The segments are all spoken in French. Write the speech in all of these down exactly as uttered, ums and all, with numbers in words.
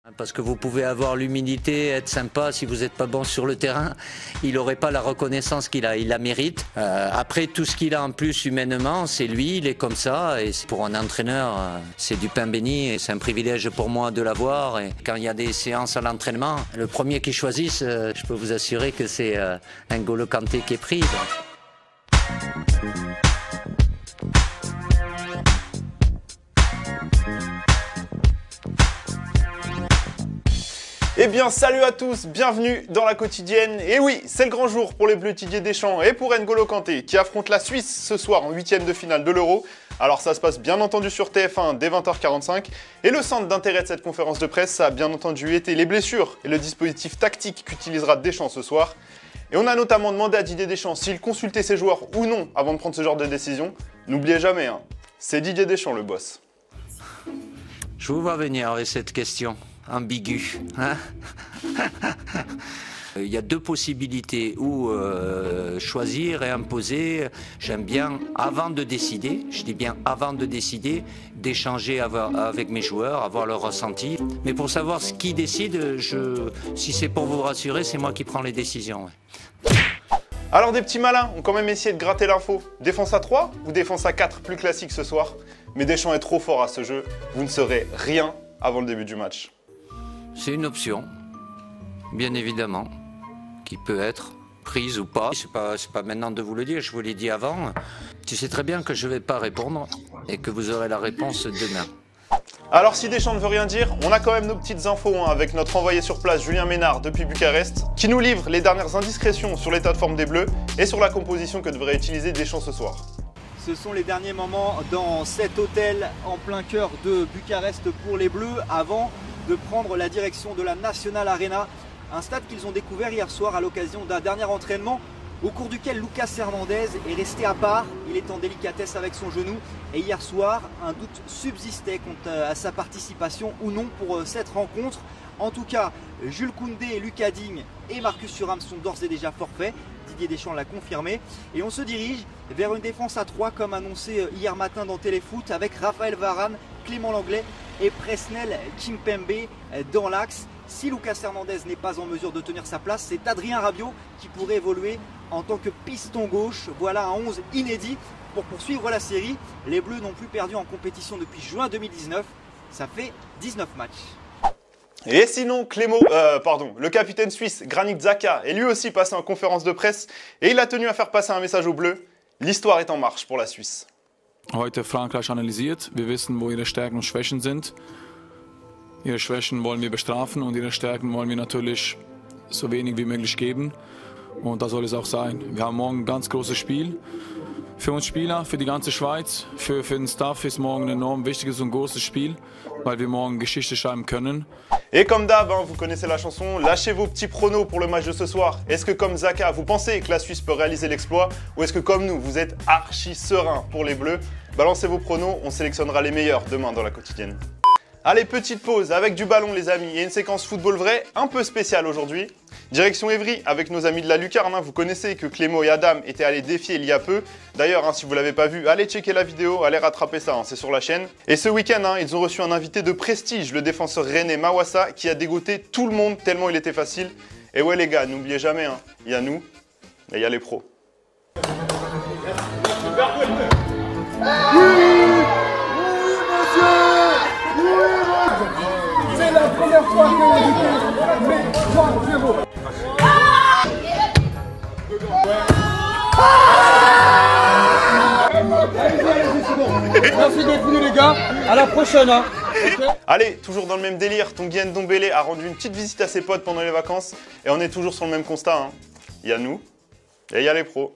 Parce que vous pouvez avoir l'humilité, être sympa, si vous n'êtes pas bon sur le terrain, il n'aurait pas la reconnaissance qu'il a, il la mérite. Euh, après, tout ce qu'il a en plus humainement, c'est lui, il est comme ça. Et pour un entraîneur, euh, c'est du pain béni et c'est un privilège pour moi de l'avoir. Et quand il y a des séances à l'entraînement, le premier qu'ils choisissent, euh, je peux vous assurer que c'est euh, N'Golo Kanté qui est pris. Donc. Eh bien salut à tous, bienvenue dans la quotidienne. Et oui, c'est le grand jour pour les Bleus Didier Deschamps et pour N'Golo Kanté qui affronte la Suisse ce soir en huitième de finale de l'Euro. Alors ça se passe bien entendu sur T F un dès vingt heures quarante-cinq. Et le centre d'intérêt de cette conférence de presse, ça a bien entendu été les blessures et le dispositif tactique qu'utilisera Deschamps ce soir. Et on a notamment demandé à Didier Deschamps s'il consultait ses joueurs ou non avant de prendre ce genre de décision. N'oubliez jamais, hein, c'est Didier Deschamps le boss. Je vous vois venir avec cette question. Ambigu. Hein. Il y a deux possibilités, ou euh, choisir et imposer. J'aime bien, avant de décider, je dis bien avant de décider, d'échanger avec mes joueurs, avoir leur ressenti. Mais pour savoir ce qui décide, je, si c'est pour vous rassurer, c'est moi qui prends les décisions. Ouais. Alors des petits malins ont quand même essayé de gratter l'info. Défense à trois ou défense à quatre, plus classique ce soir. Mais Deschamps est trop fort à ce jeu, vous ne saurez rien avant le début du match. C'est une option, bien évidemment, qui peut être prise ou pas. C'est pas, c'est pas maintenant de vous le dire, je vous l'ai dit avant. Tu sais très bien que je ne vais pas répondre et que vous aurez la réponse demain. Alors si Deschamps ne veut rien dire, on a quand même nos petites infos hein, avec notre envoyé sur place Julien Ménard depuis Bucarest, qui nous livre les dernières indiscrétions sur l'état de forme des Bleus et sur la composition que devrait utiliser Deschamps ce soir. Ce sont les derniers moments dans cet hôtel en plein cœur de Bucarest pour les Bleus avant de prendre la direction de la National Arena, un stade qu'ils ont découvert hier soir à l'occasion d'un dernier entraînement au cours duquel Lucas Hernandez est resté à part. Il est en délicatesse avec son genou et hier soir, un doute subsistait quant à sa participation ou non pour cette rencontre. En tout cas, Jules Koundé, Lucas Digne et Marcus Thuram sont d'ores et déjà forfaits. Didier Deschamps l'a confirmé et on se dirige vers une défense à trois comme annoncé hier matin dans Téléfoot avec Raphaël Varane, Clément Lenglet et Presnel Kimpembe dans l'axe. Si Lucas Hernandez n'est pas en mesure de tenir sa place, c'est Adrien Rabiot qui pourrait évoluer en tant que piston gauche. Voilà un onze inédit pour poursuivre la série. Les Bleus n'ont plus perdu en compétition depuis juin deux mille dix-neuf. Ça fait dix-neuf matchs. Et sinon, Clément, euh, pardon, le capitaine suisse Granit Xhaka est lui aussi passé en conférence de presse et il a tenu à faire passer un message aux Bleus. L'histoire est en marche pour la Suisse. Heute Frankreich analysiert. Wir wissen, wo ihre Stärken und Schwächen sind. Ihre Schwächen wollen wir bestrafen und ihre Stärken wollen wir natürlich so wenig wie möglich geben. Und da soll es auch sein. Wir haben morgen ein ganz großes Spiel. Für uns Spieler, für die ganze Schweiz, für, für den Staff ist morgen ein enorm wichtiges und großes Spiel, weil wir morgen Geschichte schreiben können. Et comme d'hab, hein, vous connaissez la chanson, lâchez vos petits pronos pour le match de ce soir. Est-ce que comme Xhaka, vous pensez que la Suisse peut réaliser l'exploit ou est-ce que comme nous, vous êtes archi serein pour les Bleus? Balancez vos pronos, on sélectionnera les meilleurs demain dans la quotidienne. Allez, petite pause avec du ballon les amis et une séquence football vrai un peu spéciale aujourd'hui. Direction Évry avec nos amis de la Lucarne, hein. Vous connaissez que Clément et Adam étaient allés défier il y a peu. D'ailleurs, hein, si vous ne l'avez pas vu, allez checker la vidéo, allez rattraper ça, hein, c'est sur la chaîne. Et ce week-end, hein, ils ont reçu un invité de prestige, le défenseur rennais Mawassa, qui a dégoûté tout le monde tellement il était facile. Et ouais les gars, n'oubliez jamais, hein, il y a nous et il y a les pros. C'est la première fois que le met trois zéro. Merci d'être venus les gars, à la prochaine hein. Okay. Allez, toujours dans le même délire, Tanguy Ndombele a rendu une petite visite à ses potes pendant les vacances et on est toujours sur le même constat, hein. Il y a nous et il y a les pros.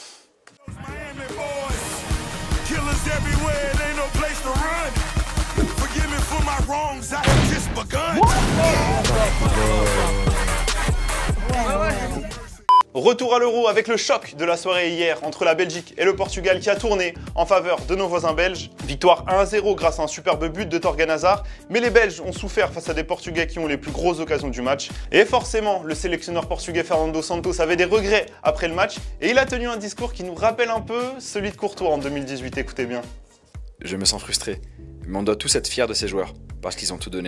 Retour à l'Euro avec le choc de la soirée hier entre la Belgique et le Portugal qui a tourné en faveur de nos voisins belges. Victoire un à zéro grâce à un superbe but de Torgan Hazard, mais les Belges ont souffert face à des Portugais qui ont les plus grosses occasions du match. Et forcément, le sélectionneur portugais Fernando Santos avait des regrets après le match et il a tenu un discours qui nous rappelle un peu celui de Courtois en deux mille dix-huit, écoutez bien. Je me sens frustré, mais on doit tous être fiers de ces joueurs, parce qu'ils ont tout donné.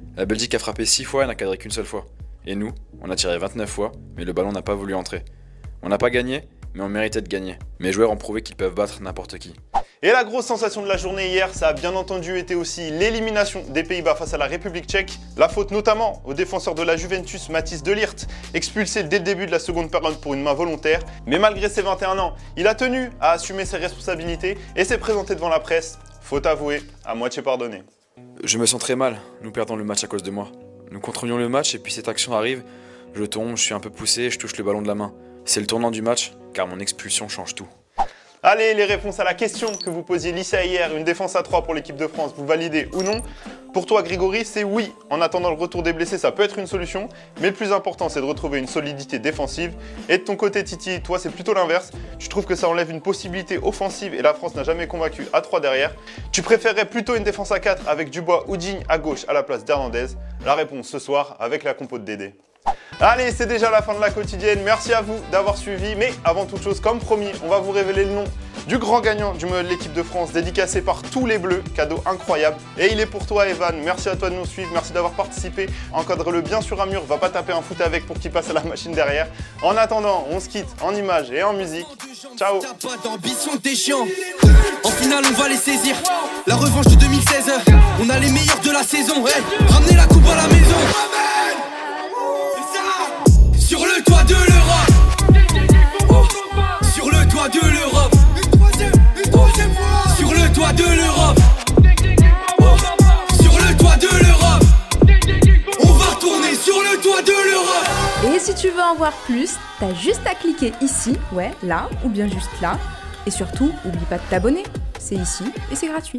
La Belgique a frappé six fois et n'a cadré qu'une seule fois. Et nous, on a tiré vingt-neuf fois, mais le ballon n'a pas voulu entrer. On n'a pas gagné, mais on méritait de gagner. Mes joueurs ont prouvé qu'ils peuvent battre n'importe qui. Et la grosse sensation de la journée hier, ça a bien entendu été aussi l'élimination des Pays-Bas face à la République tchèque. La faute notamment au défenseur de la Juventus, Mathis de Ligt, expulsé dès le début de la seconde période pour une main volontaire. Mais malgré ses vingt et un ans, il a tenu à assumer ses responsabilités et s'est présenté devant la presse. Faute avouée, à moitié pardonnée. Je me sens très mal, nous perdons le match à cause de moi. Nous contrôlions le match et puis cette action arrive, je tombe, je suis un peu poussé et je touche le ballon de la main. C'est le tournant du match, car mon expulsion change tout. Allez, les réponses à la question que vous posiez Lisa hier, une défense à trois pour l'équipe de France, vous validez ou non? Pour toi, Grégory, c'est oui. En attendant le retour des blessés, ça peut être une solution. Mais le plus important, c'est de retrouver une solidité défensive. Et de ton côté, Titi, toi, c'est plutôt l'inverse. Tu trouves que ça enlève une possibilité offensive et la France n'a jamais convaincu à trois derrière. Tu préférerais plutôt une défense à quatre avec Dubois ou Digne à gauche à la place d'Hernandez. La réponse ce soir avec la compo de Dédé. Allez, c'est déjà la fin de la quotidienne. Merci à vous d'avoir suivi. Mais avant toute chose, comme promis, on va vous révéler le nom du grand gagnant du maillot de l'équipe de France, dédicacé par tous les Bleus. Cadeau incroyable. Et il est pour toi, Evan. Merci à toi de nous suivre. Merci d'avoir participé. Encadre-le bien sur un mur. Va pas taper un foot avec pour qu'il passe à la machine derrière. En attendant, on se quitte en images et en musique. Ciao. T'as pas d'ambition, t'es chiant. En finale, on va les saisir. La revanche de deux mille seize. On a les meilleurs de la saison. Hey, ramenez la coupe à la maison. Sur le toit de l'Europe. Oh. Sur le toit de l'Europe. Oh. Sur le toit de l'Europe. Oh. Sur le toit de l'Europe. On va retourner sur le toit de l'Europe. Et si tu veux en voir plus, t'as juste à cliquer ici, ouais, là, ou bien juste là. Et surtout, oublie pas de t'abonner. C'est ici et c'est gratuit.